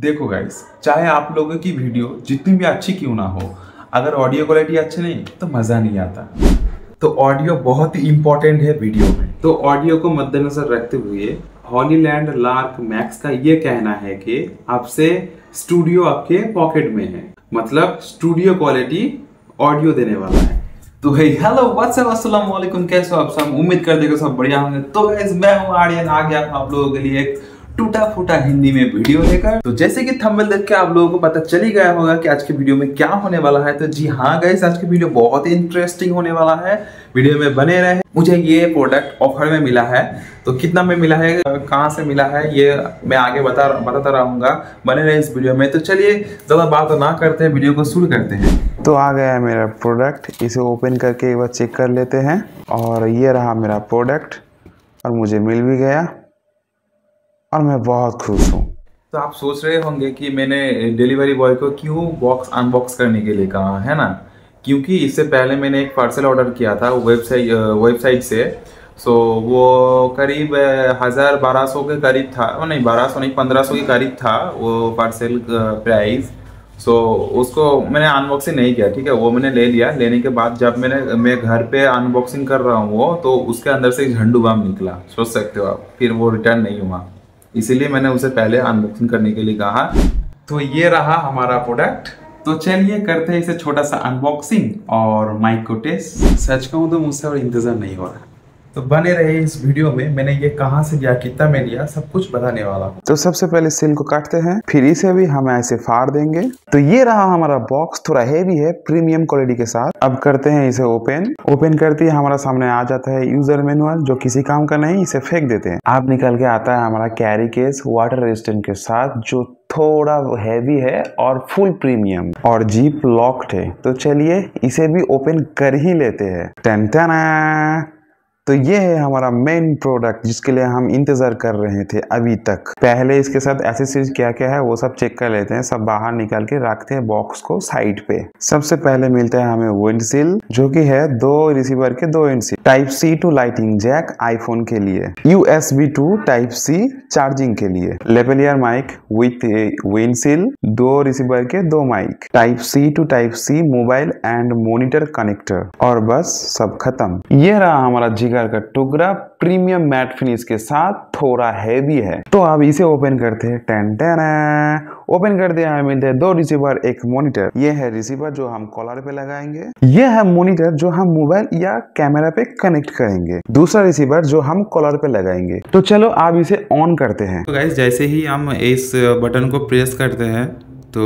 देखो गाइस, चाहे आप लोगों की वीडियो जितनी भी अच्छी क्यों ना हो, अगर ऑडियो क्वालिटी अच्छी नहीं तो मज़ा नहीं आता। तो ऑडियो बहुत ही इंपॉर्टेंट है वीडियो में। तो ऑडियो को मद्देनजर रखते हुए हॉलीलैंड लार्क मैक्स का ये कहना है कि आपसे स्टूडियो आपके पॉकेट में है, मतलब स्टूडियो क्वालिटी ऑडियो देने वाला है। तो हे हेलो व्हाट्सअप अस्सलाम वालेकुम, कैसे हो आप सब? उम्मीद कर देगा सब बढ़िया होंगे। तो गाइस, मैं हूं आर्यन, आ गया आप लोगों के लिए एक टूटा फूटा हिंदी में वीडियो लेकर। तो जैसे कि थंबनेल देख के आप लोगों को पता चल ही गया होगा कि आज के वीडियो में क्या होने वाला है। तो जी हाँ गाइस, आज की वीडियो बहुत ही इंटरेस्टिंग होने वाला है। वीडियो में बने रहे। मुझे ये प्रोडक्ट ऑफर में मिला है, तो कितना में मिला है, कहाँ से मिला है, ये मैं आगे बताता रहूंगा। बने रहे इस वीडियो में। तो चलिए ज़्यादा बात ना करते हैं, वीडियो को शुरू करते हैं। तो आ गया है मेरा प्रोडक्ट, इसे ओपन करके एक बार चेक कर लेते हैं। और ये रहा मेरा प्रोडक्ट और मुझे मिल भी गया और मैं बहुत खुश हूँ। तो आप सोच रहे होंगे कि मैंने डिलीवरी बॉय को क्यों बॉक्स अनबॉक्स करने के लिए कहा है ना, क्योंकि इससे पहले मैंने एक पार्सल ऑर्डर किया था वेबसाइट से। सो वो करीब 1000-1200 के करीब था, नहीं 1200 नहीं 1500 के करीब था वो पार्सल प्राइस। सो उसको मैंने अनबॉक्सिंग नहीं किया, ठीक है। वो मैंने ले लिया। लेने के बाद जब मैं घर पे अनबॉक्सिंग कर रहा हूँ वो, तो उसके अंदर से एक झंडू बम निकला, सोच सकते हो आप। फिर वो रिटर्न नहीं हुआ, इसीलिए मैंने उसे पहले अनबॉक्सिंग करने के लिए कहा। तो ये रहा हमारा प्रोडक्ट। तो चलिए करते हैं इसे छोटा सा अनबॉक्सिंग और माइक को टेस्ट। सच कहूँ तो मुझसे और इंतजार नहीं हो रहा। तो बने रहे इस वीडियो में। मैंने ये कहाँ से लिया, कितना में लिया, सब कुछ बताने वाला हूँ। तो सबसे पहले सील को काटते हैं, फिर इसे भी हम ऐसे फाड़ देंगे। तो ये रहा हमारा बॉक्स, थोड़ा हेवी है, प्रीमियम क्वालिटी के साथ। अब करते हैं इसे ओपन करते ही हमारा सामने आ जाता है यूजर मैनुअल, जो किसी काम का नहीं, इसे फेंक देते हैं। अब निकल के आता है हमारा कैरी केस वाटर रेजिस्टेंट के साथ, जो थोड़ा हैवी है और फुल प्रीमियम और जीप लॉक्ड है। तो चलिए इसे भी ओपन कर ही लेते हैं। टन टन। तो ये है हमारा मेन प्रोडक्ट, जिसके लिए हम इंतजार कर रहे थे अभी तक। पहले इसके साथ एक्सेसरीज क्या क्या है वो सब चेक कर लेते हैं। सब बाहर निकाल के रखते हैं बॉक्स को साइड पे। सबसे पहले मिलता है हमें विंडशील्ड, जो कि है 2 रिसीवर के 2 इनसी, type C to lightning jack iPhone के लिए, USB to type C charging के लिए, लेपेलियर माइक विथ विंडशील्ड, 2 रिसीवर के 2 mic, type C to type C mobile and monitor connector, और बस सब खत्म। ये रहा हमारा जिगर का टुकड़ा, प्रीमियम मैट फिनिश के साथ, थोड़ा हैवी है। तो अब इसे ओपन करते हैं। Ten ten. ओपन कर दिया है। मिलते हैं 2 रिसीवर, 1 मॉनिटर। ये है रिसीवर जो हम कॉलर पे लगाएंगे। ये है मॉनिटर जो हम मोबाइल या कैमरा पे कनेक्ट करेंगे। दूसरा रिसीवर जो हम कॉलर पे लगाएंगे। तो चलो अब इसे ऑन करते हैं। तो गाइस, जैसे ही हम इस बटन को प्रेस करते हैं तो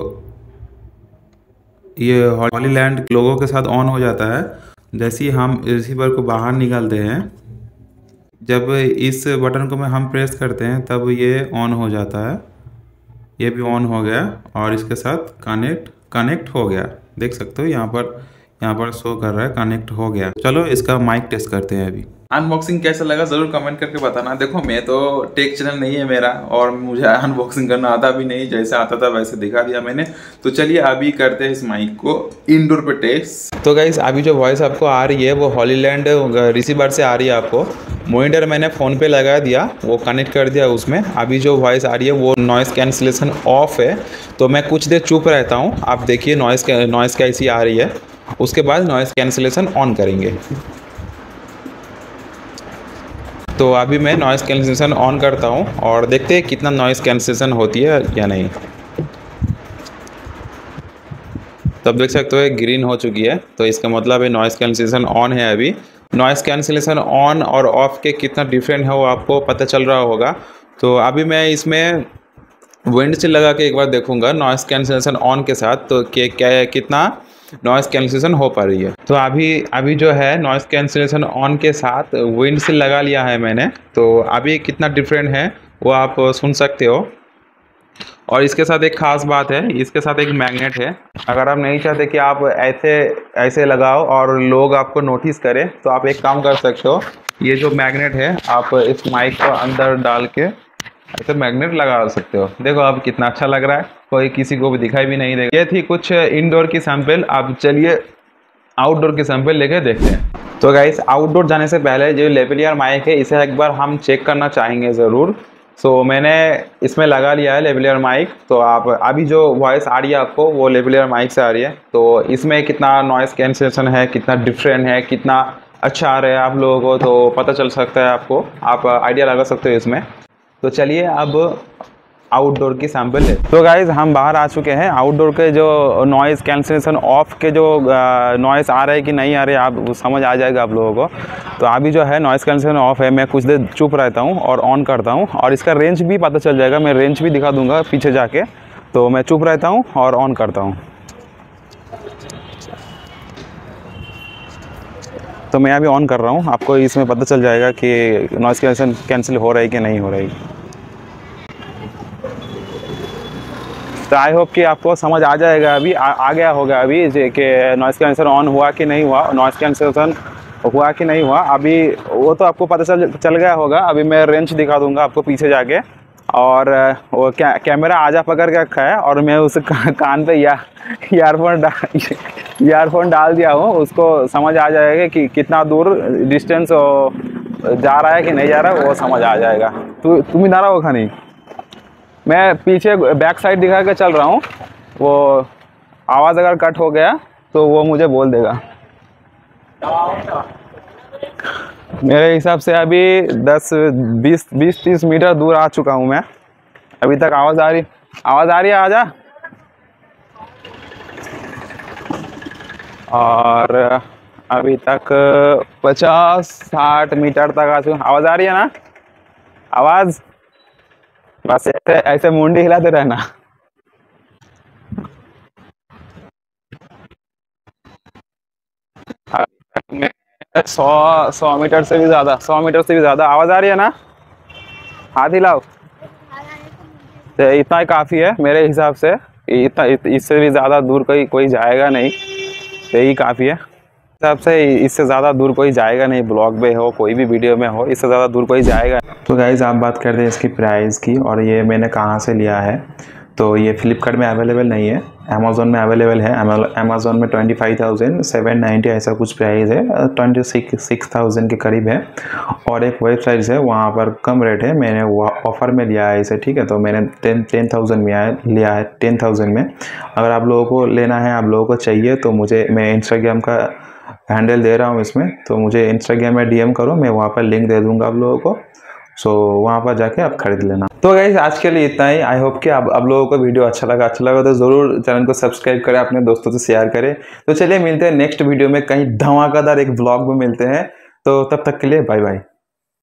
ये हॉलीलैंड लोगो के साथ ऑन हो जाता है। जैसे ही हम रिसीवर को बाहर निकालते हैं, जब इस बटन को हम प्रेस करते हैं तब ये ऑन हो जाता है। ये भी ऑन हो गया और इसके साथ कनेक्ट हो गया। देख सकते हो यहाँ पर शो कर रहा है कनेक्ट हो गया। चलो इसका माइक टेस्ट करते हैं अभी। अनबॉक्सिंग कैसा लगा जरूर कमेंट करके बताना। देखो, मैं तो टेक चैनल नहीं है मेरा और मुझे अनबॉक्सिंग करना आता भी नहीं, जैसे आता था वैसे दिखा दिया मैंने। तो चलिए अभी करते हैं इस माइक को इंडोर पे टेस्ट। तो गाइस, अभी जो वॉइस आपको आ रही है वो हॉलीलैंड रिसीवर से आ रही है। आपको मॉनिटर मैंने फ़ोन पे लगा दिया, वो कनेक्ट कर दिया उसमें। अभी जो वॉइस आ रही है वो नॉइज़ कैंसिलेशन ऑफ है। तो मैं कुछ देर चुप रहता हूँ। आप देखिए नॉइज़ कैसी आ रही है। उसके बाद नॉइज़ कैंसिलेशन ऑन करेंगे। तो अभी मैं नॉइज़ कैंसिलेशन ऑन करता हूँ और देखते हैं कितना नॉइज़ कैंसिलेशन होती है या नहीं। तब देख सकते हो ग्रीन हो चुकी है, तो इसका मतलब है नॉइज़ कैंसिलेशन ऑन है। अभी नॉइज़ कैंसिलेशन ऑन और ऑफ के कितना डिफरेंट है वो आपको पता चल रहा होगा। तो अभी मैं इसमें विंडशील्ड लगा के एक बार देखूंगा नॉइज़ कैंसिलेशन ऑन के साथ, तो क्या कितना नॉइज़ कैंसिलेशन हो पा रही है। तो अभी जो है नॉइज़ कैंसिलेशन ऑन के साथ विंडशील्ड लगा लिया है मैंने। तो अभी कितना डिफरेंट है वो आप सुन सकते हो। और इसके साथ एक ख़ास बात है, इसके साथ एक मैग्नेट है। अगर आप नहीं चाहते कि आप ऐसे लगाओ और लोग आपको नोटिस करें, तो आप एक काम कर सकते हो। ये जो मैग्नेट है आप इस माइक को अंदर डाल के ऐसे मैग्नेट लगा सकते हो। देखो अब कितना अच्छा लग रहा है, कोई किसी को भी दिखाई भी नहीं देगा। ये थी कुछ इंडोर की सैंपल। अब चलिए आउटडोर की सैंपल लेके देखते हैं। तो गाइस, आउटडोर जाने से पहले जो लेपेलियर माइक है इसे एक बार हम चेक करना चाहेंगे ज़रूर। सो मैंने इसमें लगा लिया है लेवलियर माइक। तो आप अभी जो वॉइस आ रही है आपको वो लेवलियर माइक से आ रही है। तो इसमें कितना नॉइस कैंसिलेशन है, कितना डिफरेंट है, कितना अच्छा आ रहा है आप लोगों को तो पता चल सकता है आपको, आप आइडिया लगा सकते हो इसमें। तो चलिए अब आउटडोर की सैंपल है। तो गाइज हम बाहर आ चुके हैं। आउटडोर के जो नॉइज़ कैंसिलेशन ऑफ के जो नॉइज़ आ रहे हैं कि नहीं आ रहे आप समझ आ जाएगा आप लोगों को। तो अभी जो है नॉइज़ कैंसिलेशन ऑफ है, मैं कुछ देर चुप रहता हूँ और ऑन करता हूँ और इसका रेंज भी पता चल जाएगा। मैं रेंज भी दिखा दूँगा पीछे जाके। तो मैं चुप रहता हूँ और ऑन करता हूँ। तो मैं अभी ऑन कर रहा हूँ, आपको इसमें पता चल जाएगा कि नॉइज़ कैंसिलेशन कैंसिल हो रहा है कि नहीं हो रही। तो आई होप कि आपको समझ आ जाएगा, अभी आ गया होगा अभी कि नॉइज़ कैंसिलेशन ऑन हुआ कि नहीं हुआ, नॉइज़ कैंसिलेशन हुआ कि नहीं हुआ। अभी वो तो आपको पता चल गया होगा। अभी मैं रेंज दिखा दूंगा आपको पीछे जाके। और वो कैमरा आजा पकड़ के रखा है और मैं उस कान पे ईयरफोन डाल दिया हूँ। उसको समझ आ जाएगा कि कितना दूर डिस्टेंस जा रहा है कि नहीं जा रहा है, वो समझ आ जाएगा। तुम इधर आओ खानी, मैं पीछे बैक साइड दिखा के चल रहा हूँ। वो आवाज़ अगर कट हो गया तो वो मुझे बोल देगा। मेरे हिसाब से अभी 10-20-30 मीटर दूर आ चुका हूँ मैं। अभी तक आवाज़ आ रही है, आजा। और अभी तक 50-60 मीटर तक आ चुका। आवाज़ आ रही है ना? आवाज़ बस ऐसे मुंडी हिलाते रहना। में 100 मीटर से भी ज़्यादा, 100 मीटर से भी ज़्यादा आवाज़ आ रही है ना? हाथ हिलाओ। तो इतना ही काफ़ी है मेरे हिसाब से। इतना इससे भी ज़्यादा दूर कोई जाएगा नहीं। यही काफ़ी है हिसाब से। इससे ज़्यादा दूर कोई जाएगा नहीं, ब्लॉग में हो कोई भी वीडियो में हो, इससे ज़्यादा दूर कोई जाएगा। तो गाइज़ आप बात करते हैं इसकी प्राइस की और ये मैंने कहाँ से लिया है। तो ये फ्लिपकार्ट में अवेलेबल नहीं है, अमेज़ॉन में अवेलेबल है। अमेज़ॉन में 25,790 ऐसा कुछ प्राइस है, 26,000 के करीब है। और एक वेबसाइट है वहाँ पर कम रेट है, मैंने वो ऑफ़र में लिया है इसे, ठीक है। तो मैंने 10,000 में लिया है, 10,000 में। अगर आप लोगों को लेना है, आप लोगों को चाहिए तो मैं इंस्टाग्राम का हैंडल दे रहा हूँ इसमें, तो मुझे इंस्टाग्राम में DM करो, मैं वहाँ पर लिंक दे दूँगा आप लोगों को। सो वहाँ पर जाके आप खरीद लेना। तो गाइस आज के लिए इतना ही। आई होप कि आप लोगों को वीडियो अच्छा लगा तो ज़रूर चैनल को सब्सक्राइब करें, अपने दोस्तों से शेयर करें। तो चलिए मिलते हैं नेक्स्ट वीडियो में, कहीं धमाकेदार एक व्लॉग में मिलते हैं। तो तब तक के लिए बाय बाय।